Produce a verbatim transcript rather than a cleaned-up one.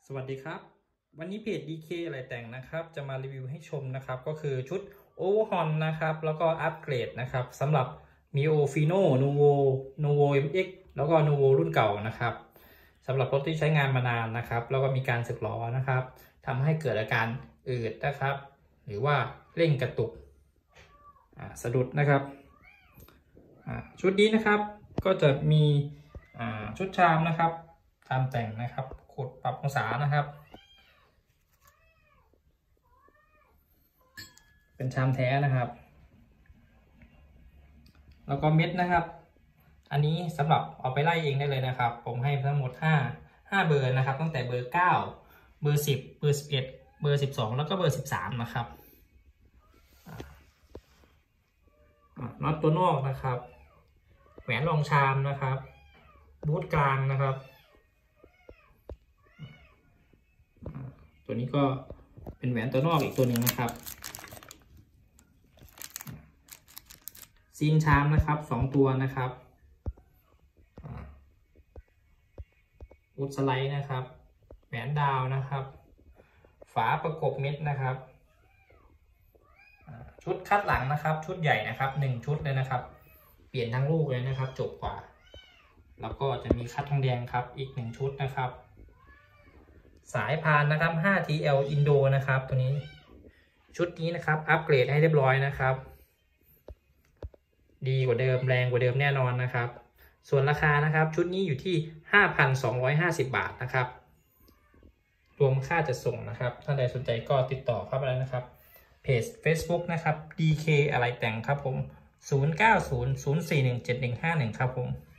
สวัสดีครับวันนี้เพจ ดี เค อะไรแต่งนะครับจะมารีวิวให้ชมนะครับก็คือชุดโอเวอร์ฮอลนะครับแล้วก็อัปเกรดนะครับสำหรับ Mio Fino Nuvo Nuvo เอ็ม เอ็กซ์ แล้วก็ Nuvo รุ่นเก่านะครับสำหรับรถที่ใช้งานมานานนะครับแล้วก็มีการสึกหรอนะครับทำให้เกิดอาการอืดนะครับหรือว่าเร่งกระตุกสะดุดนะครับชุดนี้นะครับก็จะมีชุดชามนะครับชามแต่งนะครับขุดปรับองศานะครับเป็นชามแท้นะครับแล้วก็เม็ดนะครับอันนี้สำหรับเอาไปไล่เองได้เลยนะครับผมให้ทั้งหมดห้า ห้าเบอร์นะครับตั้งแต่เบอร์เก้าเบอร์สิบเบอร์สิบเอ็ดเบอร์สิบสองแล้วก็เบอร์สิบสามนะครับน็อตตัวนอกนะครับแหวนรองชามนะครับบูทกลางนะครับตัวนี้ก็เป็นแหวนตัวนอกอีกตัวหนึ่งนะครับซีนชามนะครับสองตัวนะครับบูทสไลด์นะครับแหวนดาวนะครับฝาประกบเม็ดนะครับชุดคัดหลังนะครับชุดใหญ่นะครับหนึ่งชุดเลยนะครับเปลี่ยนทั้งลูกเลยนะครับจบกว่าแล้วก็จะมีคัดทองแดงครับอีกหนึ่งชุดนะครับสายพานนะครับ ห้า ที แอล Indo นะครับตัวนี้ชุดนี้นะครับอัปเกรดให้เรียบร้อยนะครับดีกว่าเดิมแรงกว่าเดิมแน่นอนนะครับส่วนราคานะครับชุดนี้อยู่ที่ ห้าพันสองร้อยห้าสิบ บาทนะครับรวมค่าจัดส่งนะครับท่านใดสนใจก็ติดต่อเข้ามาได้นะครับเพจ Facebook นะครับ ดี เค อะไรแต่งครับผมศูนย์ เก้า ศูนย์ ศูนย์ สี่ หนึ่ง เจ็ด หนึ่ง ห้า หนึ่งครับผม